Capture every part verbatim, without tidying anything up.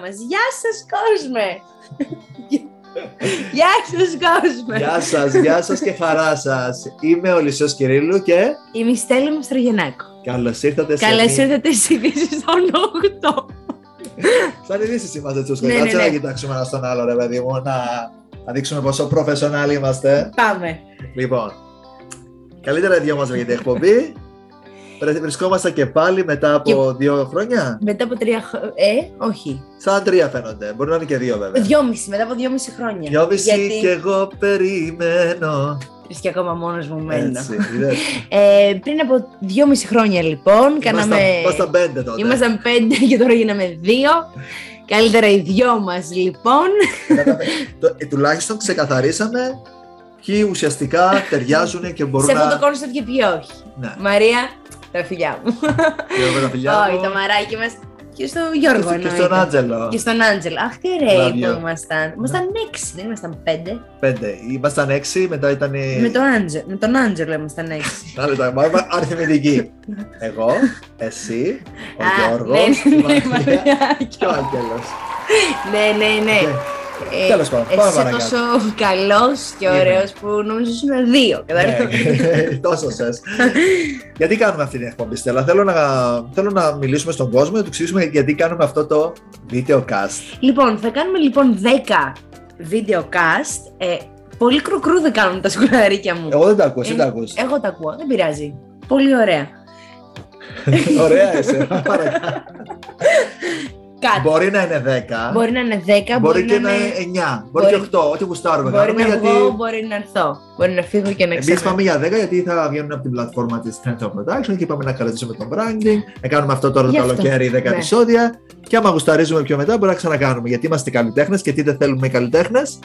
μας. Γεια σας κόσμε! Γεια σας κόσμε! Γεια σας, γεια σας και χαρά σας. Είμαι ο Λυσσός Κυρίλλου και... Είμαι η Στέλλα Μαστρογεννάκου. Καλώς ήρθατε σε... Καλώς ήρθατε στις ειδήσεις των οκτώ. Σαν ειδήσεις είμαστε Τσούσκο. Ναι, ναι, Κάτσε ναι. να κοιτάξουμε ένα στον άλλο, ρε παιδί μου, να, να δείξουμε πόσο professional είμαστε. Πάμε. Λοιπόν, καλύτερα οι δυο μας για την εκπομπή. Βρισκόμαστε και πάλι μετά από Και- δύο χρόνια. Μετά από τρία χρόνια. Ε, όχι. Σαν τρία φαίνονται. Μπορεί να είναι και δύο βέβαια. Δυόμιση, μετά από δυόμιση χρόνια. Δυόμιση Γιατί και εγώ περιμένω. τρεις και ακόμα μόνος μου μένω. Έτσι, είδες. Ε, πριν από δυόμιση χρόνια λοιπόν, κάναμε. Ήμασταν πέντε τότε. Ήμασταν πέντε και τώρα γίναμε δύο. Καλύτερα οι δυο μας λοιπόν. Κατα- το- ε, Τουλάχιστον ξεκαθαρίσαμε ποιοι ουσιαστικά ταιριάζουν και μπορούν Σε αυτό να... το κόνσεπτ και ποιοι όχι. Ναι. Μαρία, τα φιλιά μου. Και εγώ τα φιλιά Όχι, μου. το μαράκι μας. Και στο Γιώργο Και στο- και εννοείται. στον Άντζελο. Και στον Άντζελ. Αχ, τι ωραίοι Love you. που ήμασταν. Ήμασταν έξι, δεν ήμασταν πέντε. Πέντε. Ήμασταν έξι, μετά ήταν. η- Με, το Άντζελ, με τον Άντζελο ήμασταν έξι. Άλλα τα μάθημα, αριθμητική. Εγώ, εσύ, ο Α, Γιώργος, ναι, η ναι, Μαρία Μαρία. και ο Άγγελος. Ναι, ναι, ναι. Οκ. Τέλος πάντων, πάμε Εσύ είσαι παρακάτω. τόσο καλός και Είμαι. ωραίος που νομίζω ήσουν δύο. κατάλαβες. Ναι, τόσο σες. Γιατί κάνουμε αυτή την εκπομπή, Στέλλα? Θέλω να, θέλω να μιλήσουμε στον κόσμο, να του εξηγήσουμε γιατί κάνουμε αυτό το video cast. Λοιπόν, θα κάνουμε λοιπόν δέκα video cast. Ε, πολύ κρουκρού δεν κάνουν τα σκουλαρίκια μου. Εγώ δεν τα ακούω, εσύ Ε, τα ακούς. Εγώ τα ακούω, δεν πειράζει. Πολύ ωραία. Ωραία είσαι. Παρακάτω. Κάτι. Μπορεί να είναι δέκα, Μπορεί να είναι δέκα, μπορεί μπορεί, και να να είναι. είναι εννιά, μπορεί μπορεί- και οκτώ, ό,τι γουστάρουμε Μπορεί κάνουμε, να γιατί βγω, μπορεί να έρθω. Μπορεί να φύγω και να εμείς ξανά. πάμε για δέκα γιατί θα βγαίνουν από την πλατφόρμα της Trend of Production και πάμε να κρατήσουμε τον branding, να κάνουμε αυτό τώρα το Γι' αυτό, καλοκαίρι δέκα ναι. επεισόδια και άμα γουσταρίζουμε πιο μετά μπορεί να ξανακάνουμε, γιατί είμαστε καλλιτέχνες και τι δεν θέλουμε οι καλλιτέχνες.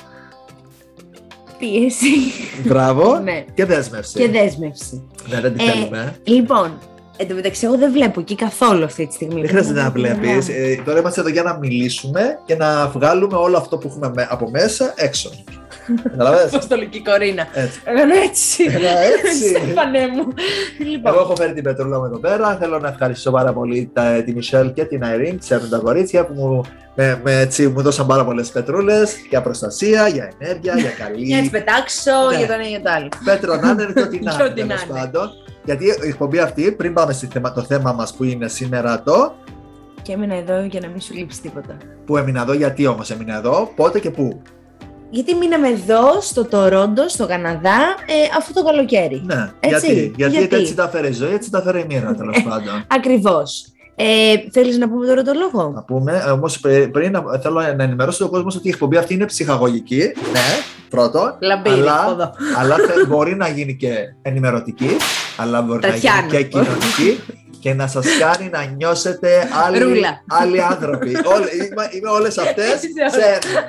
Πίεση. Μπράβο. Ναι. Και δέσμευση. Και δέσμευση. Ναι, δεν τη Ε, θέλουμε. Λοιπόν, εν τω μεταξύ, εγώ δεν βλέπω εκεί καθόλου αυτή τη στιγμή. Δεν χρειάζεται να βλέπεις. Ε, τώρα είμαστε εδώ για να μιλήσουμε και να βγάλουμε όλο αυτό που έχουμε με- από μέσα έξω. Καταλαβαίνεις? Αποστολική κορίνα. Έτσι. Έκανα έτσι. Έλα, έτσι. Στέφανέ μου. Λοιπόν, Εγώ έχω φέρει την Πετρούλα μου εδώ πέρα. Θέλω να ευχαριστήσω πάρα πολύ τα, τη Μισελ και την Αιρήν, ξέρουν τα κορίτσια που μου, με, με, έτσι, μου δώσαν πάρα πολλές πετρούλες για προστασία, για ενέργεια, για καλή. για να τις πετάξω, Ναι. για το ένα για το άλλο. Πέτρο να είναι και ό,τι να Και είναι, ό,τι να τέλος είναι. πάντων. Γιατί η εκπομπή αυτή, πριν πάμε στη θέμα, το θέμα μας που είναι σήμερα το. Και έμεινα εδώ για να μην σου λείψει τίποτα. Που έμεινα εδώ, γιατί όμως έμεινα εδώ, πότε και πού. Γιατί μείναμε εδώ, στο Τορόντο, στο Καναδά, ε, αυτό το καλοκαίρι. Ναι, Έτσι, γιατί, γιατί, γιατί? έτσι τα φέρει η ζωή, έτσι τα φέρει η μοίρα τέλος πάντων. Ακριβώς. Ε, θέλεις να πούμε τώρα το λόγο? Να πούμε, όμως πριν να- θέλω να ενημερώσω τον κόσμο ότι η εκπομπή αυτή είναι ψυχαγωγική. Ναι, πρώτον. Λαμπύρι, αλλά από εδώ. αλλά θε- μπορεί να γίνει και ενημερωτική, αλλά μπορεί να Τατιάνα. γίνει και κοινωνική και να σας κάνει να νιώσετε άλλοι, Ρούλα. άλλοι άνθρωποι. Όλε- είμαι, είμαι όλες αυτές Είσαι όλα. σε ένα.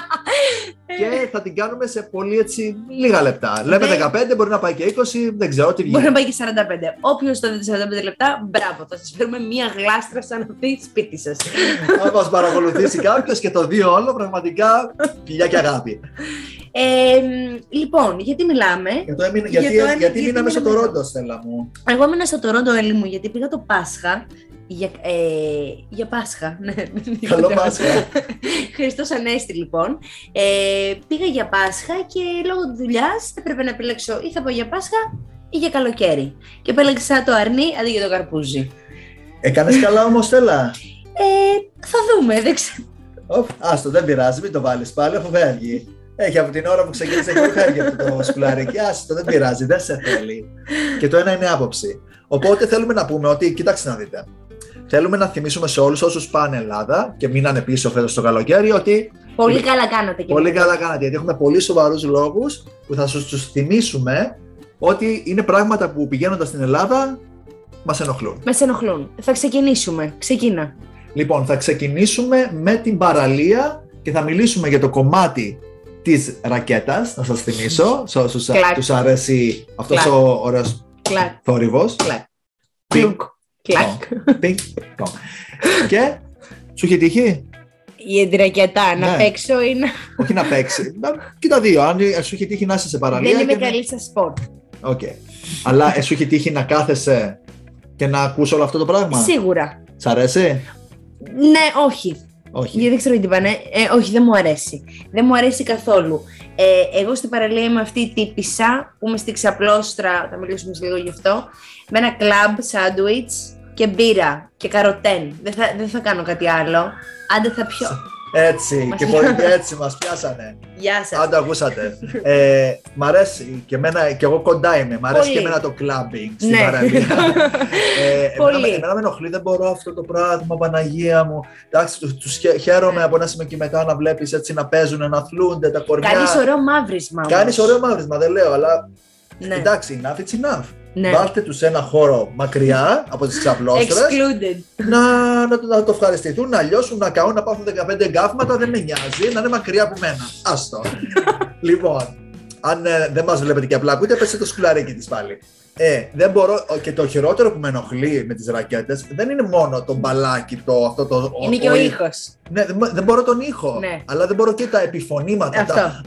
Και θα την κάνουμε σε πολύ έτσι λίγα λεπτά. Λέμε Ναι. δεκαπέντε, μπορεί να πάει και είκοσι, δεν ξέρω τι Μπορεί να βγει. πάει και σαράντα πέντε. Όποιος το δει σαράντα πέντε λεπτά, μπράβο, θα σας φέρουμε μία γλάστρα σαν αυτή σπίτι σας. Αν μας παρακολουθήσει κάποιος και το δει όλο, πραγματικά φιλιά και αγάπη. Ε, λοιπόν, γιατί μιλάμε? Για το έμεινε- Για γιατί το έμεινε- γιατί γιατί μείναμε στο μείναμε Τορόντο, Στέλλα μου. Εγώ έμεινα στο Τορόντο, Έλλη μου, γιατί πήγα το Πάσχα. Για, ε, για Πάσχα, ναι. Καλό Πάσχα. Χριστός Ανέστη, λοιπόν. Ε, πήγα για Πάσχα και λόγω της δουλειάς έπρεπε να επιλέξω ή θα πάω για Πάσχα ή για καλοκαίρι. Και επέλεξα το αρνί αντί για το καρπούζι. Έκανες καλά όμως, Στέλλα. Ε, θα δούμε, δεν ξέρω. Οφ, άστο, δεν πειράζει, μην το βάλεις πάλι, αφού φεύγει. Έχει από την ώρα που ξεκίνησε και φεύγει αυτό το σκουλαρίκι. Άστο, δεν πειράζει, δεν σε θέλει. Και το ένα είναι άποψη. Οπότε θέλουμε να πούμε ότι, κοιτάξτε να δείτε. Θέλουμε να θυμίσουμε σε όλους όσους πάνε Ελλάδα και μείνανε πίσω φέτος το καλοκαίρι ότι Πολύ καλά κάνατε και πολύ με- καλά κάνατε. Γιατί έχουμε πολύ σοβαρούς λόγους που θα σας τους θυμίσουμε ότι είναι πράγματα που πηγαίνοντας στην Ελλάδα μας ενοχλούν. Με ενοχλούν. Θα ξεκινήσουμε. Ξεκίνα. Λοιπόν, θα ξεκινήσουμε με την παραλία και θα μιλήσουμε για το κομμάτι της ρακέτας, να σας θυμίσω, σε όσους Κλακ. τους αρέσει αυτός Κλακ. ο ωραίος Κλακ. θόρυβος. Κλακ. Πινκ. Κλακ. Πινκ. Και σου είχε τύχει, Η εντρακιατά να Ναι. παίξω είναι. όχι να παίξει, να- και τα δύο, αν σου είχε τύχει να είσαι σε παραλία. Δεν είμαι και να- καλή στα σπορτ. Οκ. Αλλά ε, σου είχε τύχει να κάθεσαι και να ακούς όλο αυτό το πράγμα. Σίγουρα. Σ' αρέσει? Ναι, όχι. Όχι. Γιατί δεν ξέρω τι είπανε. Ε, όχι, δεν μου αρέσει. Δεν μου αρέσει καθόλου. Ε, εγώ στην παραλία είμαι αυτή η τύπισσα που είμαι στη Ξαπλώστρα, θα μιλήσουμε σε λίγο γι' αυτό, με ένα κλαμπ, σάντουιτς και μπύρα και καροτέν. Δεν θα, δεν θα κάνω κάτι άλλο. Άντε θα πιω. Έτσι, και πολύ έτσι μας πιάσανε. Γεια σας. Αν το ακούσατε. ε, μ' αρέσει και, εμένα, και εγώ κοντά είμαι. Μ' αρέσει πολύ. Και εμένα το clubbing στην ναι. παραλία. ε, πολύ. Εμένα, εμένα με ενοχλεί, δεν μπορώ αυτό το πράγμα, Παναγία μου. Εντάξει, τους, τους χαίρομαι από ένα σημείο και μετά να βλέπεις έτσι να παίζουν, να αθλούνται τα κορμιά. Κάνεις ωραίο μαύρισμα. Κάνεις ωραίο μαύρισμα, δεν λέω, αλλά ναι. εντάξει, enough it's enough. Ναι. Βάλτε τους σε ένα χώρο μακριά από τις ξαπλώστρες. Excluded. Να, να, να το ευχαριστηθούν, να λιώσουν, να καούν, να πάθουν δεκαπέντε εγκάφματα, δεν με νοιάζει, να είναι μακριά από μένα. Άστο. Λοιπόν, αν ε, δεν μας βλέπετε και απλά ακούτε, πέστε το σκουλαρίκι της πάλι. Ε, δεν μπορώ, και το χειρότερο που με ενοχλεί με τις ρακέτες δεν είναι μόνο το μπαλάκι, το, αυτό το, είναι ο, και ο, ο ήχος. Ναι, δεν, δεν μπορώ τον ήχο, ναι. αλλά δεν μπορώ και τα επιφωνήματα. Αυτό. Τα...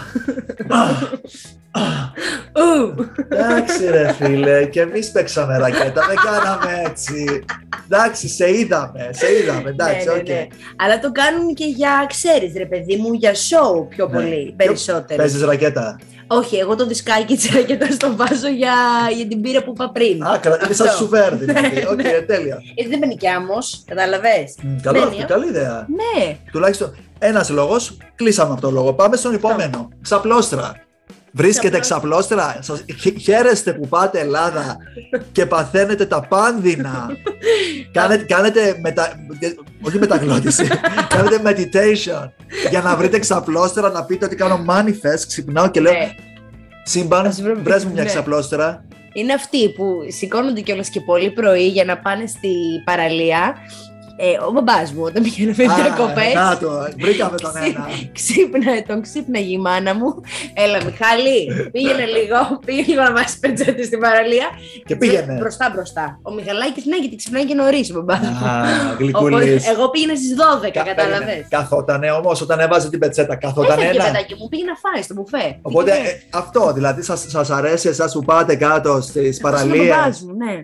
Εντάξει ρε φίλε, και εμείς παίξαμε ρακέτα, δεν κάναμε έτσι. Εντάξει, σε είδαμε, σε είδαμε, εντάξει, οκ. Ναι, okay. ναι, ναι. Αλλά το κάνουν και για, ξέρεις ρε παιδί μου, για show πιο ναι. πολύ, περισσότερο. Παίζεις ρακέτα? Όχι, εγώ το δισκάκι της ρακέτας το βάζω για, για την πύρα που είπα πριν. Α, είναι σαν σουβέρ δηλαδή, οκ, okay, τέλεια. Γιατί δεν μπαίνει κι άμμος, καταλαβες. Mm, καλό αυτό, καλή ιδέα. Ναι. Τουλάχιστον ένας λόγος, κλείσαμε αυτό το λόγο, πάμε στον επόμενο. Ξαπλώστρα. Βρίσκετε ξαπλώστρα, σας χαίρεστε που πάτε Ελλάδα και παθαίνετε τα πάνδυνα. κάνετε, κάνετε μετα... όχι μεταγλώτηση, κάνετε meditation για να βρείτε ξαπλώστρα, να πείτε ότι κάνω manifest, ξυπνάω και λέω ναι. Σύμπαν, βρες μου μια ναι. ξαπλώστρα. Είναι αυτοί που σηκώνονται κιόλας και πολύ πρωί για να πάνε στη παραλία. Ε, ο μπαμπάς μου όταν πήγαινε με διακοπές. Να το, βρήκαμε τον ένα. Ξύπναγε, τον ξύπναγε η μάνα μου. Έλα Μιχάλη, πήγαινε λίγο, πήγαινε λίγο να βάζει πετσέτη στην παραλία. Και πήγαινε. Μπροστά μπροστά. Ο Μιχαλάκης ναι, γιατί ξυπνάει και νωρίς ο μπαμπάς μου. Α, γλυκούλης. Εγώ πήγαινα στις δώδεκα, κατάλαβες. Καθότανε όμως όταν έβαζε την πετσέτα, καθότανε ένα. Έφυγε παιδάκι μου, πήγε να φάει στο μπουφέ. Οπότε αυτό, δηλαδή σας αρέσει εσάς που πάτε κάτω στις παραλίες.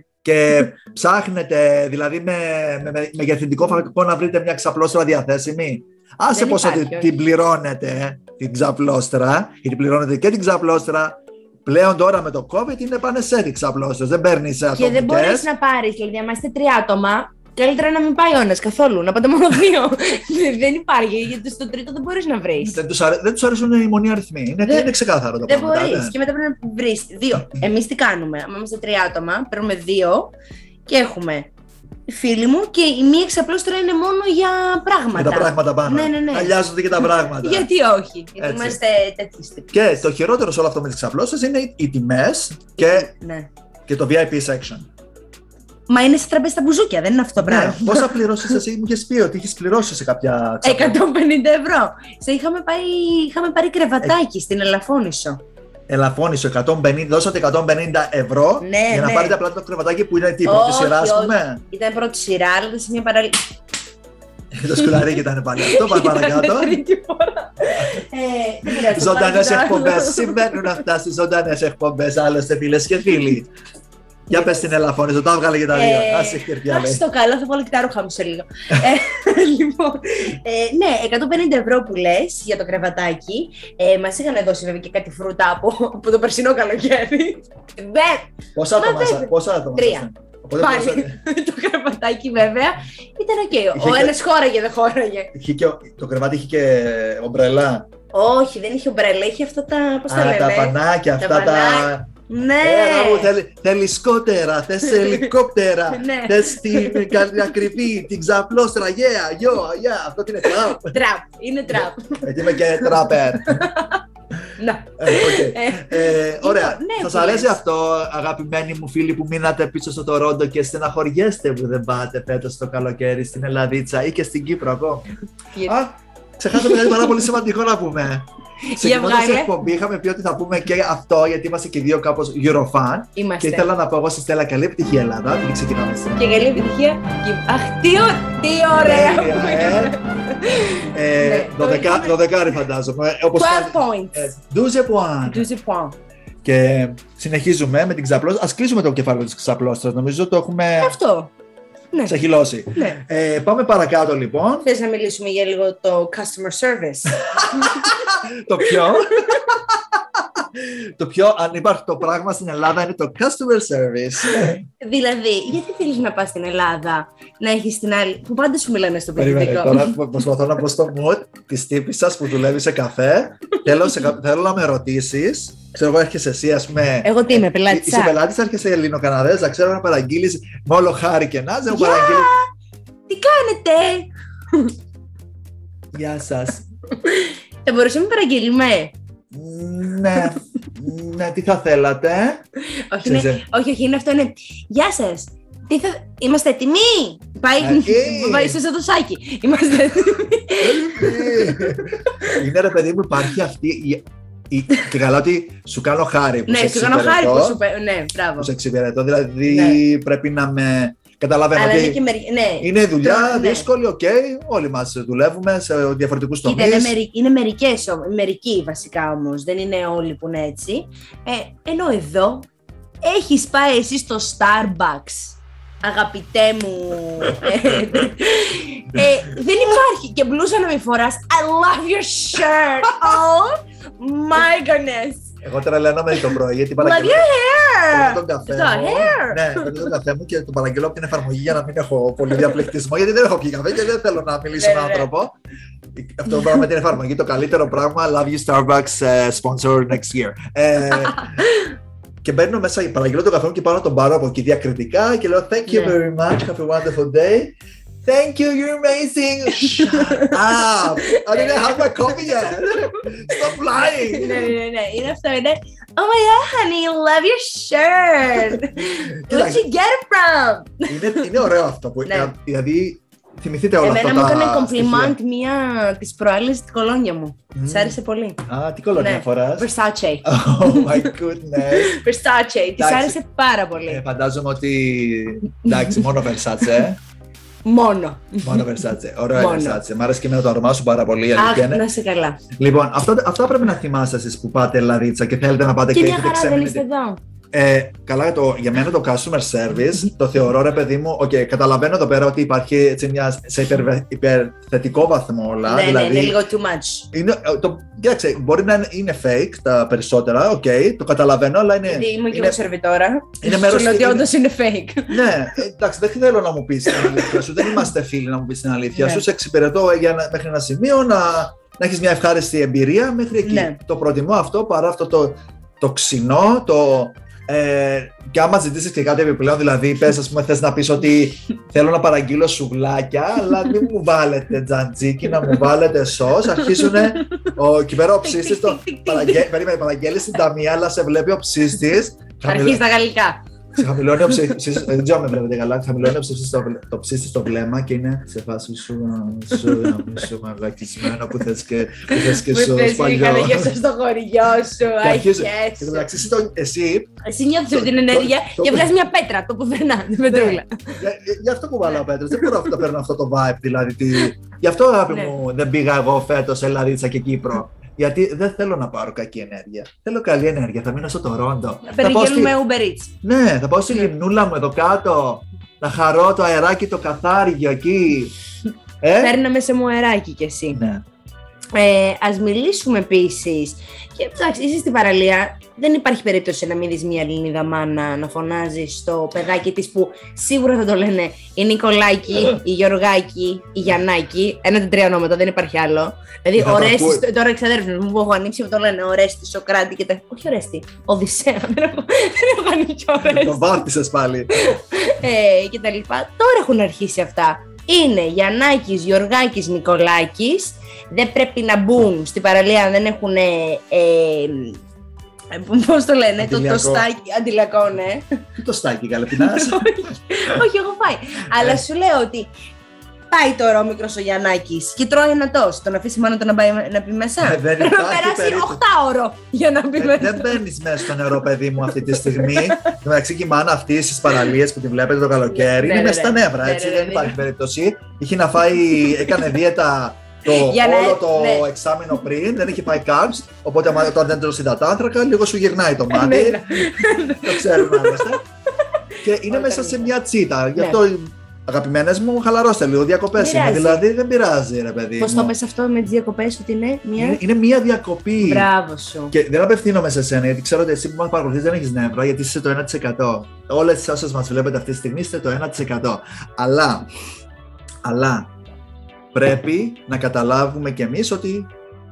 Και ψάχνετε δηλαδή με, με, με μεγεθυντικό φακό να βρείτε μια ξαπλώστρα διαθέσιμη. Άσε πόσο την, την πληρώνετε την ξαπλώστρα, γιατί πληρώνετε και την ξαπλώστρα. Πλέον τώρα με το COVID είναι πάνε σε την ξαπλώστρα, δεν παίρνεις ατομικές. Και δεν μπορείς να πάρεις, δηλαδή άμα είστε τρία άτομα, καλύτερα να μην πάει ο ένας καθόλου, να πάτε μόνο δύο. Δεν υπάρχει, γιατί στο τρίτο δεν μπορείς να βρεις. Δεν τους, αρέ, δεν τους αρέσουν οι μονοί αριθμοί. Είναι, δεν, είναι ξεκάθαρο το πράγμα. Δεν μπορείς. Και μετά πρέπει να βρεις δύο. Εμείς τι κάνουμε? Αν είμαστε τρία άτομα, παίρνουμε δύο και έχουμε φίλοι μου και η μία ξαπλώστρα είναι μόνο για πράγματα. Για τα πράγματα πάνω. Ναι, ναι, ναι. Αλλιάζονται και τα πράγματα. Γιατί όχι? Γιατί είμαστε τέτοιοι τύποι. Και το χειρότερο σε όλο αυτό με τις ξαπλώστρες είναι οι τιμές και, ναι. και το βι άι πι section. Μα είναι σε τραπέζι τα μπουζούκια, δεν είναι αυτό το πράγμα. Ναι, πόσα πληρώσεις εσύ, μου είχες πει ότι είχες πληρώσει σε κάποια ξαπλώστρα. εκατόν πενήντα ευρώ. Σε είχαμε πάρει, είχαμε πάρει κρεβατάκι ε... στην Ελαφώνησο. Ελαφώνησο, εκατόν πενήντα, δώσατε εκατόν πενήντα ευρώ ναι, για να ναι. πάρετε απλά το κρεβατάκι που είναι τι, πρώτη σειρά, ας πούμε. Ήταν πρώτη σειρά, αλλά ήταν σε μια παραλία. Το σκουλαρίκι ήταν πάλι αυτό, πάμε παρακάτω. Ζωντανές εκπομπές, συμβαίνουν αυτά στις ζωντανές εκπομπές, άλλωστε φίλες και φίλοι. Για πες την Ελαφώνησο, το έβγαλε και τα δύο. Άσε χέρια λέει. Στο καλό, θα βάλω και τα ρούχα μου σε λίγο. Λοιπόν, ναι, εκατόν πενήντα ευρώ που λες για το κρεβατάκι. Μας είχαν δώσει βέβαια και κάτι φρούτα από το περσινό καλοκαίρι. Πόσα άτομα? Τρία. Πάλι το κρεβατάκι βέβαια ήταν οκ. Ο ένας χώραγε, δεν χώραγε. Το κρεβάτι είχε και ομπρελά. Όχι, δεν είχε ομπρελά, είχε αυτά τα. Πώς τα λένε? Τα πανάκια, αυτά τα. Ναι! Θέλει, θέλεις σκότερα, θες ελικόπτερα, θες την ακριβή, την ξαπλώστρα, yeah, yo, yeah, αυτό είναι τραπ. Τραπ, είναι τραπ. Γιατί είμαι και τραπέρ. Να. Ωραία, σας αρέσει αυτό αγαπημένοι μου φίλοι που μείνατε πίσω στο Τορόντο και στεναχωριέστε που δεν πάτε φέτος το καλοκαίρι στην Ελλαδίτσα ή και στην Κύπρο ακόμα? Α, ξεχάσαμε κάτι πάρα πολύ σημαντικό να πούμε. Ξεκινώντας την εκπομπή, είχαμε πει ότι θα πούμε και αυτό, γιατί είμαστε και δύο κάπως Eurofan. Είμαστε. Και ήθελα να πω εγώ στη Στέλλα καλή επιτυχία Ελλάδα, και ξεκινάμε στην. Και καλή επιτυχία. Αχ, τι, τι ωραία! δωδεκάρι φαντάζομαι. twelve points. douze points. douze points. Και συνεχίζουμε με την ξαπλώστρα. Ας κλείσουμε το κεφάλαιο της ξαπλώστρας. Νομίζω το έχουμε. Αυτό. Ναι. Σε χυλώσει. Ναι. Ε, πάμε παρακάτω λοιπόν. Θες να μιλήσουμε για λίγο το customer service? Το πιο. Το πιο ανύπαρκτο πράγμα στην Ελλάδα είναι το customer service. Δηλαδή, γιατί θέλεις να πας στην Ελλάδα, να έχεις την άλλη, που πάντα σου μιλάνε στο πληθυντικό. Τώρα προσπαθώ να πω στο mood της τύπισσας που δουλεύει σε καφέ. θέλω, σε, θέλω να με ρωτήσεις. Ξέρω εγώ, έρχεσαι εσύ, ας πούμε. Εγώ τι είμαι, πελάτης. Είσαι πελάτης, έρχεσαι Ελληνοκαναδέζα. Ξέρω να παραγγείλεις με όλο χάρη και να ζω. Παραγγείλεις. Τι κάνετε? Γεια σας. Θα μπορούσαμε να παραγγείλουμε. Ναι, ναι, τι θα θέλατε? Όχι, ναι, όχι, όχι, είναι αυτό, είναι. Γεια σας. Τι θα... Είμαστε έτοιμοι. Πάει, πάει στο δοσάκι. Είμαστε έτοιμοι. Είναι ρε παιδί μου, υπάρχει αυτή. Και καλά ότι σου κάνω χάρη που ναι, σε σου κάνω χάρη που σου παίρνω. Ναι, μπράβο. Που σε εξυπηρετώ, δηλαδή ναι. Πρέπει να με. Καταλαβαίνω ότι είναι, μερι... ναι. είναι δουλειά ναι. δύσκολη, οκ. Okay. Όλοι μας δουλεύουμε σε διαφορετικούς τομείς. Είναι, μερι... είναι μερικές, μερικοί βασικά όμως, δεν είναι όλοι που είναι έτσι. Ε, ενώ εδώ έχεις πάει εσύ στο Starbucks, αγαπητέ μου. ε, δεν υπάρχει και μπλούζα να μην φοράς. I love your shirt. Oh my goodness. Εγώ τρελαίνομαι το πρωί γιατί παραγγέλνω τον καφέ μου. Ναι, παίρνω τον καφέ μου και τον παραγγέλνω από την εφαρμογή για να μην έχω πολύ διαπληκτισμό, γιατί δεν έχω πιει καφέ και δεν θέλω να μιλήσω με άνθρωπο. Αυτό το πράγμα με την εφαρμογή, το καλύτερο πράγμα. Love you Starbucks, uh, sponsor next year. Και μπαίνω μέσα, παραγγέλνω τον καφέ μου και πάω να τον πάρω από εκεί διακριτικά και λέω thank you very much, have a wonderful day. Thank you, you're amazing. Shut up. I didn't have my coffee yet. Stop lying. Ναι, ναι, ναι. Είναι αυτό, είναι. Oh my god, honey, love your shirt. Where'd you get it from? Είναι ωραίο αυτό που. Δηλαδή, θυμηθείτε όλα αυτά. Εμένα μου έκανε compliment μία της προάλλης στην κολόνια μου. Της άρεσε πολύ. Α, τι κολόνια φοράς? Versace. Oh my goodness. Versace. Της άρεσε πάρα πολύ. Φαντάζομαι ότι. Εντάξει, μόνο Versace. Μόνο. Μόνο Versace. Ωραίο Versace. Μ' άρεσε και εμένα το όνομά σου πάρα πολύ. Αχ, να είσαι καλά. Λοιπόν, αυτά, αυτά πρέπει να θυμάστε εσείς που πάτε Ελλαδίτσα και θέλετε να πάτε και, και έχετε μια χαρά δεν είστε εδώ. Ε, καλά, το, για μένα το customer service το θεωρώ ρε παιδί μου, okay, καταλαβαίνω εδώ πέρα ότι υπάρχει έτσι μια, σε υπερ, υπερθετικό βαθμό όλα. Ναι, δηλαδή, ναι, είναι λίγο too much. Είναι, το, κοίταξε, μπορεί να είναι, είναι fake τα περισσότερα, οκ, okay, το καταλαβαίνω, αλλά είναι. Γιατί ήμουν και είναι, εγώ σερβιτόρα. Είναι μέρος. Σου λέω ότι όντως είναι fake. Ναι, εντάξει, δεν θέλω να μου πεις την αλήθεια σου, δεν είμαστε φίλοι να μου πεις την αλήθεια σου. Σε εξυπηρετώ για, μέχρι ένα σημείο να, να έχεις μια ευχάριστη εμπειρία μέχρι εκεί. Ναι. Το προτιμώ αυτό παρά αυτό το, το ξινό, το. Ε, και άμα ζητήσεις και κάτι επιπλέον, δηλαδή πες ας πούμε θες να πεις ότι θέλω να παραγγείλω σουβλάκια, αλλά μην μου βάλετε τζαντζίκι, να μου βάλετε σως, αρχίζουνε ο, εκεί πέρα ο ψίστης, το, παραγγέ, περίμενε, παραγγέλεις την ταμεία, αλλά σε βλέπει ο ψίστης. Αρχίζει τα γαλλικά. Σε χαμηλώνει ο ψίστης, δεν ξέρω αν με βλέπετε καλά, χαμηλώνει ο ψίστης το ψίστης στο βλέμμα και είναι σε φάση σου, σου μαλακισμένο που θες και σου σπαλιό. Που θες και στο χωριό σου, αχιές σου. Εσύ... Εσύ νιώθεις την ενέργεια και βγάζεις μια πέτρα, το πουθενά, την πετρούλα. Γι' αυτό κουβαλάω πέτρες, δεν μπορώ να παίρνω αυτό το vibe, δηλαδή. Γι' αυτό αγάπη μου δεν πήγα εγώ φέτος σε Ελλαδίτσα και Κύπρο. Γιατί δεν θέλω να πάρω κακή ενέργεια. Θέλω καλή ενέργεια. Θα μείνω στο Τορόντο. Να περιμένουμε Uber Eats. Ναι, θα πάω στη λιμνούλα μου εδώ κάτω. Να χαρώ το αεράκι το καθάριγιο εκεί. Ε? Παίρναμε σε μου αεράκι κι εσύ. Ναι. Ε, ας μιλήσουμε επίσης. Και εντάξει, είσαι στην παραλία. Δεν υπάρχει περίπτωση να μην δεις μια Ελληνίδα μάνα να φωνάζει στο παιδάκι της που σίγουρα θα το λένε η Νικολάκη, η Γιωργάκη, η Γιαννάκη. Ένα τα τρία ονόματα, δεν υπάρχει άλλο. Δηλαδή, ο Ρέστης, τώρα εξαδέρφια μου που έχω ανοίξει, το λένε ο Ρέστης, Σοκράτη και τα. Όχι ο Ρέστη, Οδυσσέα. Δεν έχω, δεν έχω ανοίξει ο Ρέστης. Το βάρτισες πάλι. ε, και τα λοιπά. Τώρα έχουν αρχίσει αυτά. Είναι Γιαννάκης, Γιωργάκης, Νικολάκης. Δεν πρέπει να μπουν στην παραλία αν δεν έχουν. Ε, πώς το λένε, το, το στάκι, αντιλιακό, ναι. Τι το στάκι, καλεπινάς. Όχι, έχω φάει. Αλλά σου λέω ότι πάει τώρα ο μικρός ο Γιαννάκης και τρώει ένα τόστ. Τον αφήσει μόνο να, πάει, να πει μέσα. Δεν πρέπει να περάσει οχτάωρο για να πει μέσα. Δεν μπαίνεις μέσα στο νερό, παιδί μου, αυτή τη στιγμή. Εντάξει, και η μάνα αυτή στις παραλίες που τη βλέπετε το καλοκαίρι είναι μέσα στα νεύρα, έτσι. Δεν υπάρχει περίπτωση. Είχε να φάει, έκανε δίαιτα. Το για όλο να... το ναι. εξάμηνο πριν, δεν είχε πάει carbs, οπότε άμα τώρα δεν τρως υδατάνθρακα, λίγο σου γυρνάει το μάτι. Το ξέρουμε άλλωστε. Και είναι μέσα σε μια τσίτα, γι' αυτό Αγαπημένες μου, χαλαρώστε λίγο, διακοπές είναι, δηλαδή δεν πειράζει, ρε παιδί. Πώς το πες αυτό με τις διακοπές, ότι είναι μία. Είναι, είναι μία διακοπή. Μπράβο σου. Και δεν απευθύνομαι σε εσένα, γιατί ξέρω ότι εσύ που μας παρακολουθείς δεν έχεις νεύρα, γιατί είσαι το ένα τοις εκατό. Όλες όσες μας βλέπετε αυτή τη στιγμή είστε το ένα τοις εκατό. Αλλά, αλλά πρέπει να καταλάβουμε κι εμείς ότι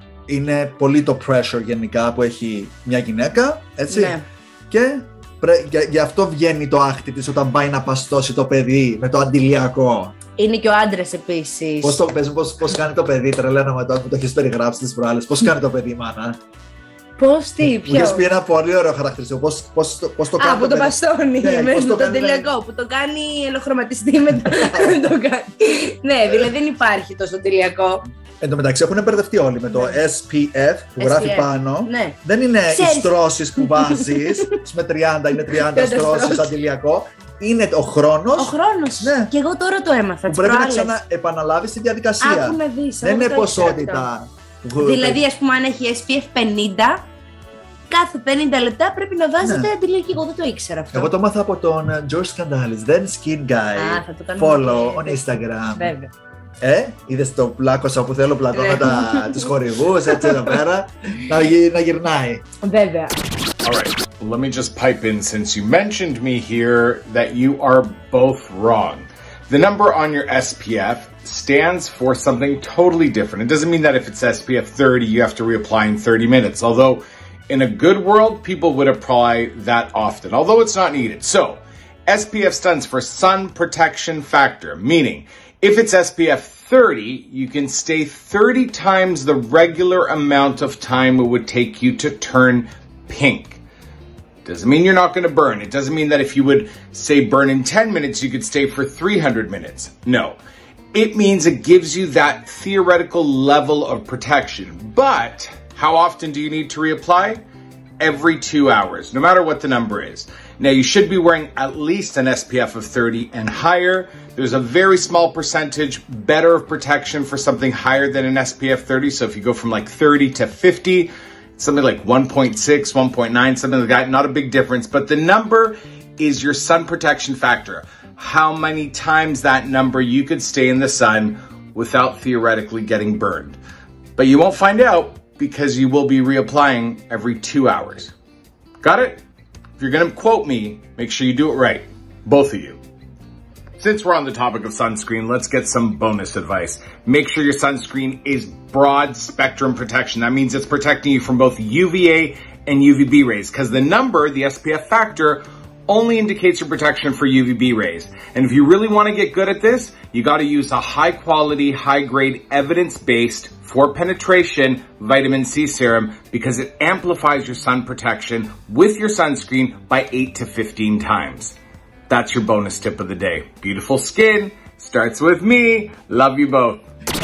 είναι πολύ το pressure γενικά που έχει μια γυναίκα, έτσι. Ναι. Και γι' αυτό βγαίνει το άχτη της όταν πάει να παστώσει το παιδί με το αντιλιακό. Είναι και ο άντρας επίσης. Πώς, το, πες, πώς, πώς κάνει το παιδί, τρελαίνομαι τώρα που το έχεις περιγράψει τις προάλλες. Πώς κάνει το παιδί, μάνα. Πώς, τι, ποιο. Μου είχες πει ένα πολύ ωραίο χαρακτηριστικό. Πώς, πώς, πώς το κάνει. Α, που το παστώνει ναι, με το, το αντιλιακό, που το κάνει ελοχρωματιστή με το. το κάνει. Ναι, δηλαδή δεν υπάρχει τόσο αντιλιακό. Εν τω μεταξύ έχουν μπερδευτεί όλοι με το ες πι εφ που γράφει πάνω. Ναι. Δεν είναι οι στρώσεις που βάζεις. Με τριάντα είναι τριάντα στρώσεις αντιλιακό. Είναι ο χρόνος. Ο χρόνος. Ναι. Και εγώ τώρα το έμαθα. Που πρέπει να ξαναεπαναλάβεις τη διαδικασία. Άκου να δεις. Δεν είναι ποσότητα. Δηλαδή, ας πούμε, αν έχει ες πι εφ πενήντα, κάθε πενήντα λεπτά πρέπει να βάζετε ναι. αντιλιακή. Εγώ δεν το ήξερα αυτό. Εγώ το μάθα από τον George Skandalis, then Skin Guy. Α, θα το κάνω follow on Instagram. Βέβαια. Ε, είδες το πλάκωσα που θέλω πλακώνω τα, τους χορηγούς, έτσι εδώ πέρα, να, γι, να γυρνάει. Βέβαια. All right, let me just pipe in since you mentioned me here that you are both wrong. The number on your S P F stands for something totally different. It doesn't mean that if it's S P F thirty, you have to reapply in thirty minutes, although in a good world, people would apply that often, although it's not needed. So, S P F stands for Sun Protection Factor, meaning if it's S P F thirty, you can stay thirty times the regular amount of time it would take you to turn pink. Doesn't mean you're not going to burn. It doesn't mean that if you would say burn in ten minutes, you could stay for three hundred minutes. No. It means it gives you that theoretical level of protection. But how often do you need to reapply? Every two hours, no matter what the number is. Now, you should be wearing at least an S P F of thirty and higher. There's a very small percentage better of protection for something higher than an S P F thirty. So if you go from like thirty to fifty, something like one point six, one point nine, something like that, not a big difference. But the number is your sun protection factor. How many times that number you could stay in the sun without theoretically getting burned. But you won't find out because you will be reapplying every two hours. Got it? If you're going to quote me, make sure you do it right. Both of you. Since we're on the topic of sunscreen, let's get some bonus advice. Make sure your sunscreen is broad spectrum protection. That means it's protecting you from both U V A and U V B rays, because the number, the S P F factor, only indicates your protection for U V B rays. And if you really want to get good at this, you got to use a high quality, high grade, evidence-based for penetration vitamin C serum, because it amplifies your sun protection with your sunscreen by eight to fifteen times. That's your bonus tip of the day. Beautiful skin starts with me. Love you both.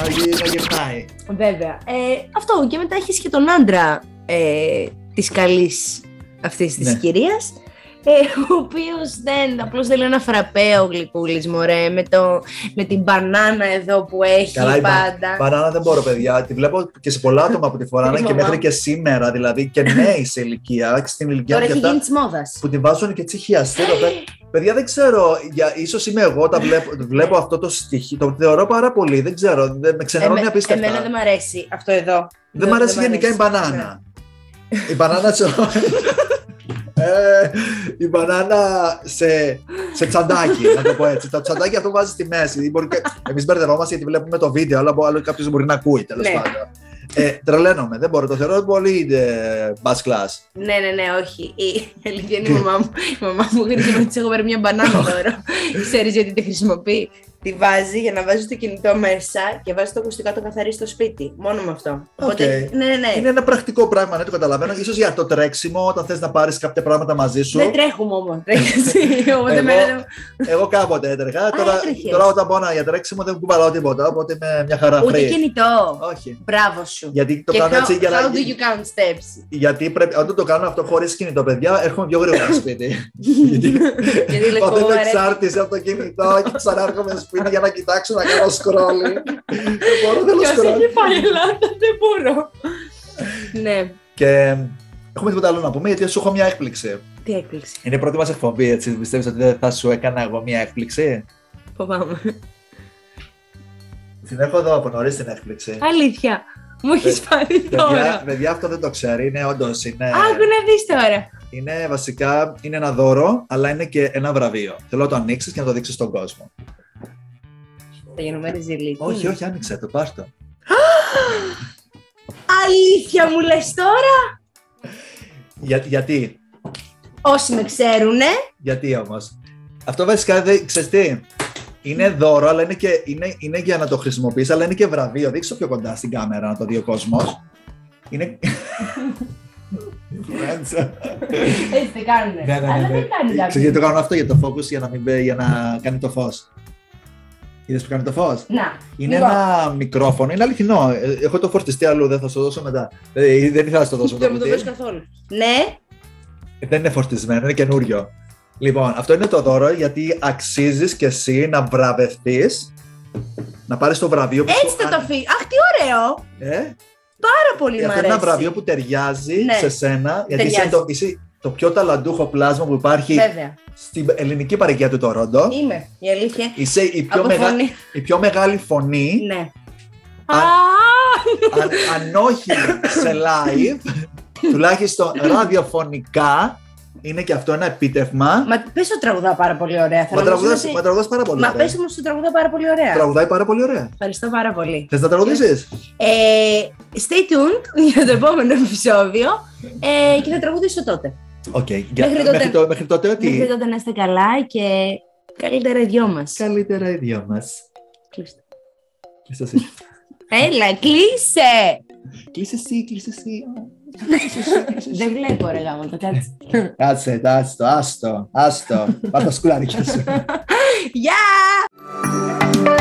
Βέβαια. Ε, αυτό και μετά έχεις και τον άντρα ε, της καλής αυτής της ναι. κυρίας, ε, ο οποίος δεν, απλώς θέλει ένα φραπέ ο γλυκούλης, μωρέ, με, το, με την μπανάνα εδώ που έχει. Καλά, πάντα. Η μπανάνα δεν μπορώ, παιδιά. Τη βλέπω και σε πολλά άτομα που τη φοράνε και μέχρι και σήμερα, δηλαδή και νέοι σε ηλικία. Στην ηλικία τώρα έχει γίνει της μόδας. Που τη βάζουν και τσιχιαστή. Παιδιά, δεν ξέρω, για, ίσως είμαι εγώ, τα βλέπω, βλέπω αυτό το στοιχείο, το θεωρώ πάρα πολύ, δεν ξέρω, δεν, με ξενερώνει Εμέ, απίστευτα. Εμένα δεν μ' αρέσει αυτό εδώ. Δεν μ' αρέσει δεν γενικά αρέσει. Η μπανάνα. Η μπανάνα σε... ε, η μπανάνα σε, σε τσαντάκι, να το πω έτσι. Το τσαντάκι αυτό βάζει στη μέση. Και... Εμείς μπερδευόμαστε γιατί βλέπουμε το βίντεο, αλλά άλλο κάποιος μπορεί να ακούει, τέλος πάντων. Ε, τρελαίνομαι, δεν μπορώ, το θεωρώ πολύ μπας κλάς. Ναι, ναι, ναι, όχι. Η αλήθεια είναι η μαμά μου. Η μαμά μου χρησιμοποιεί, της έχω πάρει μια μπανάνα τώρα. Ξέρεις γιατί τη χρησιμοποιεί. Τη βάζει για να βάζει το κινητό μέσα και βάζει το ακουστικά το καθαρί στο σπίτι. Μόνο με αυτό. Okay. Οπότε, ναι, ναι, ναι. Είναι ένα πρακτικό πράγμα, ναι, το καταλαβαίνω. Ίσως για το τρέξιμο, όταν θες να πάρεις κάποια πράγματα μαζί σου. Δεν τρέχουμε όμως. εγώ, εγώ κάποτε έτρεχα. Τώρα, τώρα όταν πάω για τρέξιμο δεν κουβαλάω τίποτα. Οπότε είμαι μια χαρά free. Ούτε κινητό. Όχι. Μπράβο σου. Γιατί το και κάνω how, έτσι για να. How do you count steps? Γιατί πρέπει, όταν το κάνω αυτό χωρίς κινητό, παιδιά, έρχομαι πιο γρήγορα στο σπίτι. Γιατί όταν είμαι εξάρτηση από το κινητό και ξανάρχομαι στο σπίτι για να κοιτάξω. Να κάνω σκρόλι. Δεν μπορώ, δεν ποιος έχει πάει Ελλάδα, δεν μπορώ. Ναι. Και έχουμε τίποτα άλλο να πούμε, γιατί σου έχω μια έκπληξη. Τι έκπληξη? Είναι η πρώτη μας εκπομπή, έτσι. Πιστεύεις ότι δεν θα σου έκανα εγώ μια έκπληξη? Φοβάμαι. Την έχω εδώ από νωρίς την έκπληξη. Αλήθεια. Μου έχεις πάρει τώρα. Παιδιά, παιδιά, αυτό δεν το ξέρει. Είναι όντως. Είναι... Άκου να δεις τώρα. Είναι βασικά είναι ένα δώρο, αλλά είναι και ένα βραβείο. Θέλω να το ανοίξεις και να το δείξεις στον κόσμο. Τα γενομένη ζηλίκη. Όχι, όχι, άνοιξε το, πάρ' το. Αλήθεια μου λες τώρα. Για, γιατί, Όσοι με ξέρουνε. γιατί όμως. Αυτό βασικά δεν ξέρεις τι. Είναι δώρο, αλλά είναι, και, είναι, είναι για να το χρησιμοποιείς, αλλά είναι και βραβείο. Δείξω πιο κοντά στην κάμερα να το δει ο κόσμος. Είναι... Έτσι δεν κάνουνε. Ναι, ναι, ναι, Αλλά ναι. δεν κάνει Ξέρεις κάποιος. γιατί το κάνω αυτό, για το focus, για να, μην, μπε- για να κάνει το φως. Είδες που κάνει το φως. Να. Είναι λοιπόν, ένα μικρόφωνο, είναι αληθινό. Ε, Έχω το φορτιστή αλλού, δεν θα σου το δώσω μετά. Ε, Δεν ήθελα να σου το δώσω. Δεν μου το γιατί πες καθόλου. Ναι. Δεν είναι φορτισμένο, είναι καινούριο. Λοιπόν, αυτό είναι το δώρο γιατί αξίζεις και εσύ να βραβευτείς, να πάρεις το βραβείο που Έτσι σου θα το άνε- αφήσει. Αχ, τι ωραίο. Ε, Πάρα πολύ ε, μ' αυτό είναι ένα αρέσει. βραβείο που ταιριάζει Ναι. σε σένα, γιατί είσαι Ταιριάζει. το, είσαι το πιο ταλαντούχο πλάσμα που υπάρχει Βέβαια. στην ελληνική παροικία του Τορόντο. Είμαι. Η αλήθεια. Είσαι η πιο, Από μεγα... φωνή. η πιο μεγάλη φωνή, Ναι. Αν- Α, αν, αν όχι σε live, τουλάχιστον ραδιοφωνικά, είναι και αυτό ένα επίτευγμα. Μα πες το τραγουδά πάρα πολύ ωραία. Θα Μα νομίζουν τραγουδάς, ότι- μα τραγουδάς πάρα πολύ Μα ωραία. πες όμως το τραγουδά πάρα πολύ ωραία. Τραγουδάει πάρα πολύ ωραία. Ευχαριστώ πάρα πολύ. Θες να τραγουδήσεις? Ε, stay tuned για το επόμενο επεισόδιο ε, και θα τραγουδήσω τότε. Οκ. Μέχρι Για- τότε- Μέχρι το- μέχρι τότε Μέχρι τι? τότε να είστε καλά και καλύτερα οι δυο μας. Καλύτερα οι δυο μας. Κλείστε. Κλείσε εσύ. Έλα, κλείσε! Κλείσε εσύ, κλείσε εσύ. Δεν βλέπω ρε γάμο, το κάτσε. Κάτσε, άστο, άστο, άστο. Πάρ' τα σκουλαρίκια σου. Γεια!